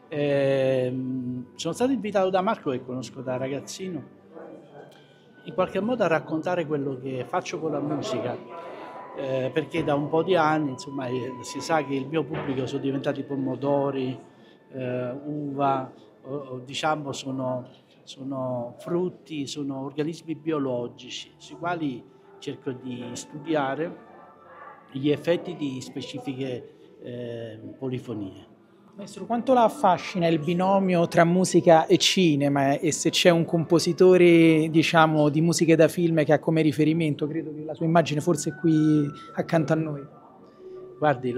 Sono stato invitato da Marco, che conosco da ragazzino, in qualche modo a raccontare quello che faccio con la musica, perché da un po' di anni, insomma, si sa che il mio pubblico sono diventati pomodori, uva, diciamo sono frutti, sono organismi biologici sui quali cerco di studiare gli effetti di specifiche polifonie. Maestro, quanto la affascina il binomio tra musica e cinema e se c'è un compositore, diciamo, di musiche da film che ha come riferimento, credo che la sua immagine forse è qui accanto a noi. Guardi,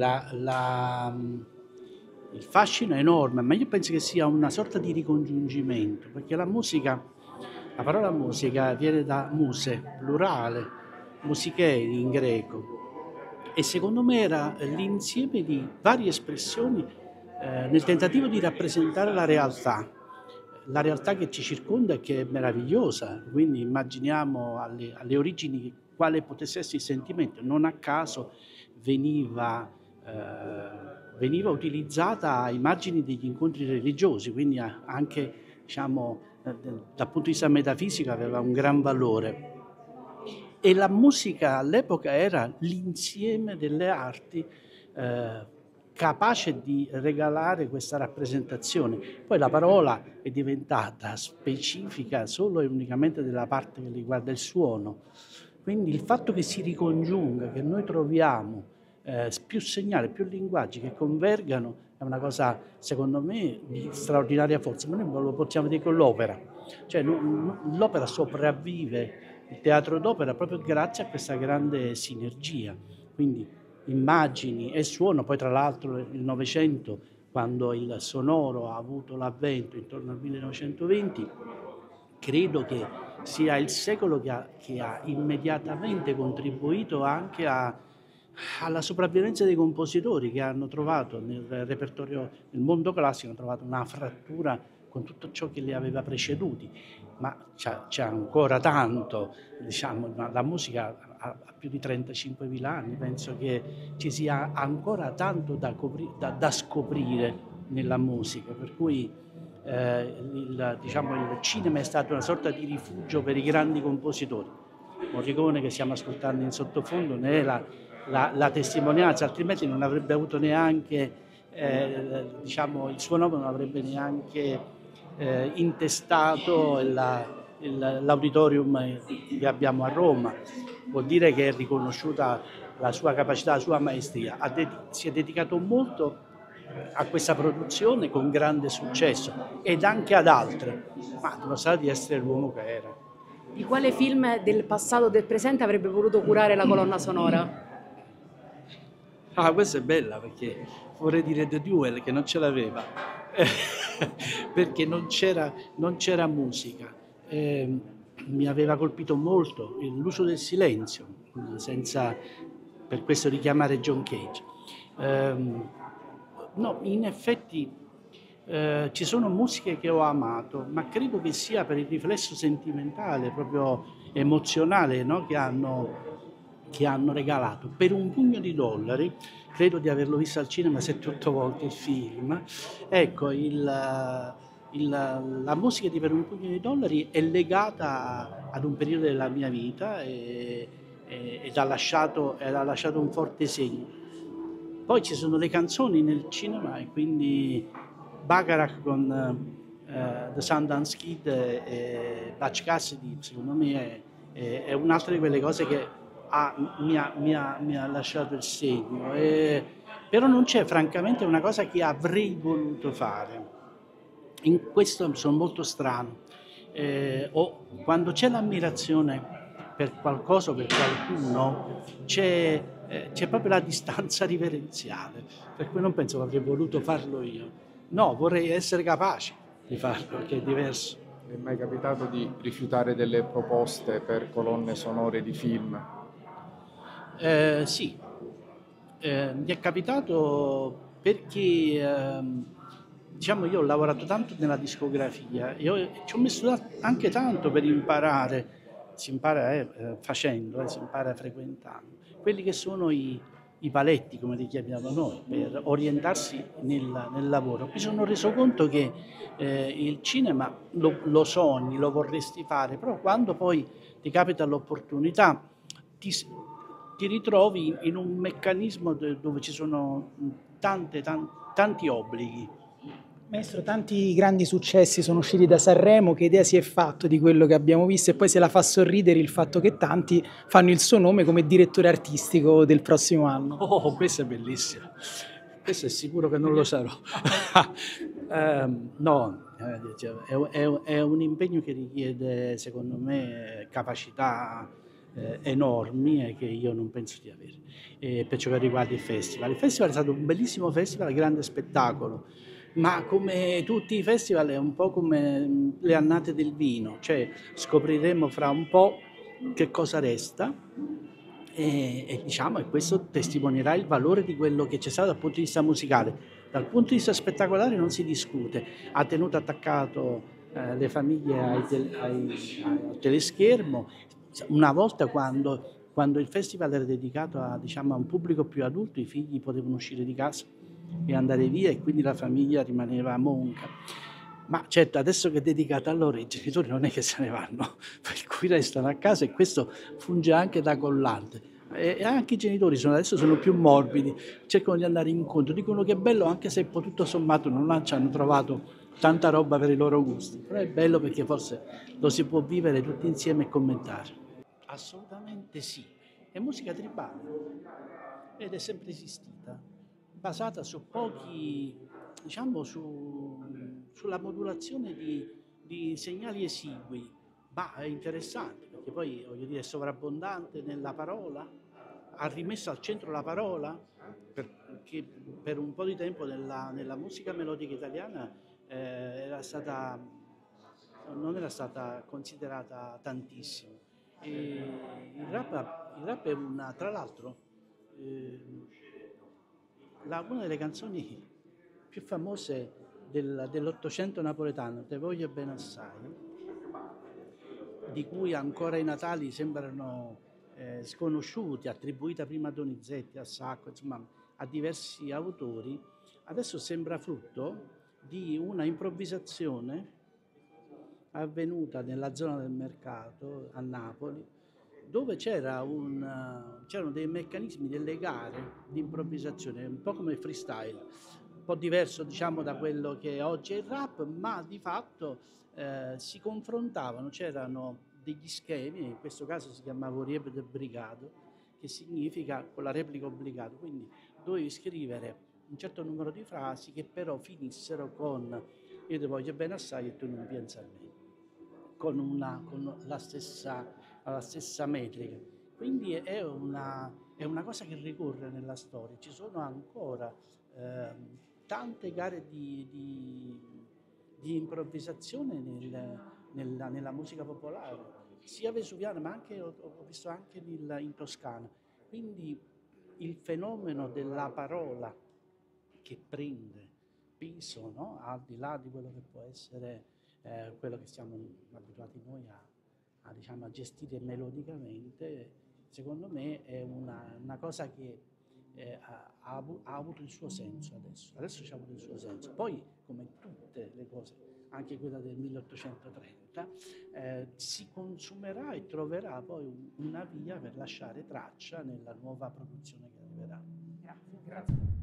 il fascino è enorme, ma io penso che sia una sorta di ricongiungimento, perché la musica, la parola musica viene da muse, plurale, musichei in greco, e secondo me era l'insieme di varie espressioni nel tentativo di rappresentare la realtà che ci circonda e che è meravigliosa, quindi immaginiamo alle origini quale potesse essere il sentimento, non a caso veniva, veniva utilizzata a immagini degli incontri religiosi, quindi anche diciamo, dal punto di vista metafisico aveva un gran valore. E la musica all'epoca era l'insieme delle arti capace di regalare questa rappresentazione. Poi la parola è diventata specifica solo e unicamente della parte che riguarda il suono. Quindi il fatto che si ricongiunga, che noi troviamo più segnali, più linguaggi che convergano è una cosa, secondo me, di straordinaria forza, ma noi lo possiamo dire con l'opera. Cioè, l'opera sopravvive, il teatro d'opera, proprio grazie a questa grande sinergia. Quindi immagini e suono, poi tra l'altro il Novecento, quando il sonoro ha avuto l'avvento intorno al 1920, credo che sia il secolo che ha immediatamente contribuito anche alla sopravvivenza dei compositori che hanno trovato nel repertorio, nel mondo classico, hanno trovato una frattura con tutto ciò che li aveva preceduti, ma c'è ancora tanto, diciamo, la musica ha più di 35.000 anni, penso che ci sia ancora tanto da scoprire nella musica, per cui diciamo, il cinema è stato una sorta di rifugio per i grandi compositori. Morricone, che stiamo ascoltando in sottofondo, ne è la testimonianza, altrimenti non avrebbe avuto neanche, diciamo, il suo nome non avrebbe neanche intestato l'auditorium che abbiamo a Roma. Vuol dire che è riconosciuta la sua capacità, la sua maestria. Si è dedicato molto a questa produzione con grande successo ed anche ad altre, ma dimostra di essere l'uomo che era. Di quale film del passato o del presente avrebbe voluto curare la colonna sonora? Ah, questa è bella perché vorrei dire The Duel che non ce l'aveva, perché non c'era musica. Mi aveva colpito molto l'uso del silenzio, senza per questo richiamare John Cage. No, in effetti ci sono musiche che ho amato, ma credo che sia per il riflesso sentimentale, proprio emozionale, no? Che hanno regalato. Per un pugno di dollari, credo di averlo visto al cinema 7-8 volte il film, ecco, la musica di Per un pugno di dollari è legata ad un periodo della mia vita ed ha lasciato un forte segno. Poi ci sono le canzoni nel cinema e quindi Bacharach con The Sundance Kid e Butch Cassidy, secondo me è un'altra di quelle cose che mi ha lasciato il segno. Però non c'è francamente una cosa che avrei voluto fare. In questo sono molto strano. Quando c'è l'ammirazione per qualcosa o per qualcuno, c'è proprio la distanza riverenziale, per cui non penso che avrei voluto farlo io. No, vorrei essere capace di farlo, che è diverso. È mai capitato di rifiutare delle proposte per colonne sonore di film? Sì, mi è capitato perché diciamo io ho lavorato tanto nella discografia e ci ho messo anche tanto per imparare, si impara facendo, si impara frequentando, quelli che sono i paletti, come li chiamiamo noi, per orientarsi nel lavoro, mi sono reso conto che il cinema lo sogni, lo vorresti fare, però quando poi ti capita l'opportunità ti ritrovi in un meccanismo dove ci sono tanti obblighi. Maestro, tanti grandi successi sono usciti da Sanremo, che idea si è fatto di quello che abbiamo visto e poi se la fa sorridere il fatto che tanti fanno il suo nome come direttore artistico del prossimo anno. Oh, questo è bellissimo, questo è sicuro che non lo sarò. No, è un impegno che richiede, secondo me, capacità enormi e che io non penso di avere. Per ciò che riguarda il festival. Il festival è stato un bellissimo festival, grande spettacolo, ma come tutti i festival è un po' come le annate del vino, cioè scopriremo fra un po' che cosa resta e diciamo, e questo testimonierà il valore di quello che c'è stato dal punto di vista musicale. Dal punto di vista spettacolare non si discute, ha tenuto attaccato le famiglie al teleschermo. Una volta quando il festival era dedicato diciamo, a un pubblico più adulto, i figli potevano uscire di casa e andare via e quindi la famiglia rimaneva monca. Ma certo, adesso che è dedicata a loro, i genitori non è che se ne vanno, per cui restano a casa e questo funge anche da collante. E anche i genitori adesso sono più morbidi, cercano di andare incontro, dicono che è bello anche se poi tutto sommato non ci hanno trovato tanta roba per i loro gusti, però è bello perché forse lo si può vivere tutti insieme e commentare. Assolutamente sì, è musica tribale ed è sempre esistita, basata su pochi, diciamo sulla modulazione di segnali esigui, ma è interessante perché poi voglio dire è sovrabbondante nella parola, ha rimesso al centro la parola, perché per un po' di tempo nella musica melodica italiana non era stata considerata tantissimo. E il rap è tra l'altro, eh, una delle canzoni più famose dell'Ottocento napoletano, Te voglio bene assai, di cui ancora i natali sembrano sconosciuti, attribuita prima a Donizetti, a Sacco, insomma a diversi autori, adesso sembra frutto di una improvvisazione avvenuta nella zona del mercato a Napoli, dove c'erano dei meccanismi, delle gare di improvvisazione, un po' come il freestyle, un po' diverso diciamo da quello che oggi è il rap, ma di fatto si confrontavano, c'erano degli schemi, in questo caso si chiamava Rieb de Brigado, che significa con la replica obbligato, quindi dovevi scrivere un certo numero di frasi che però finissero con io ti voglio bene assai e tu non pensi a me, con la stessa metrica. Quindi è una cosa che ricorre nella storia. Ci sono ancora tante gare di improvvisazione nella musica popolare, sia vesuviana ma anche, ho visto anche in Toscana. Quindi il fenomeno della parola che prende peso, no? Al di là di quello che può essere quello che siamo abituati noi diciamo, a gestire melodicamente, secondo me è una cosa che ha avuto il suo senso adesso c'ha avuto il suo senso. Poi, come tutte le cose, anche quella del 1830, si consumerà e troverà poi una via per lasciare traccia nella nuova produzione che arriverà. Grazie.